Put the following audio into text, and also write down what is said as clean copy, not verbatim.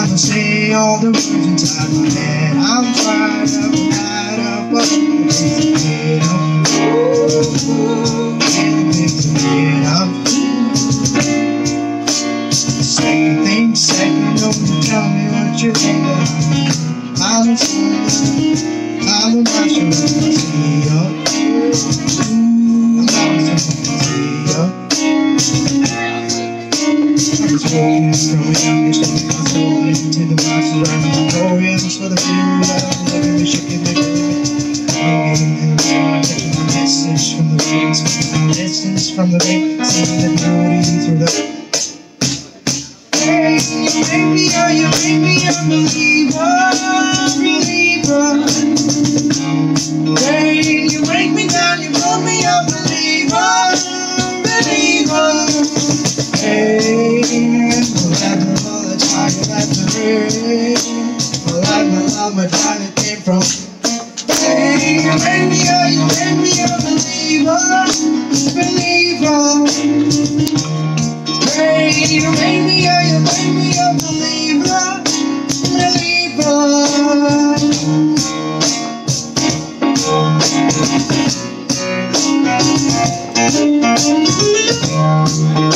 I'ma say all the words inside my head. I'm tired of what I'm thinking of. Second thing, second, don't you tell me what you think of. I'm not sure what I see you. I'm not sure growing young, just my soul into the masses, writing poems for the few that I'm living. Wish I could make a living. Taking a message from the waves, distance from the bay, seeing the beauty through the. Hey, you make me, oh, you make me a believer, believer. Hey, you break me down, you put me a believer, believer. Hey, all the time you left the rain. My love, my time it came from. Hey, you make me a believer, believer. Hey, you make me a believer, believer.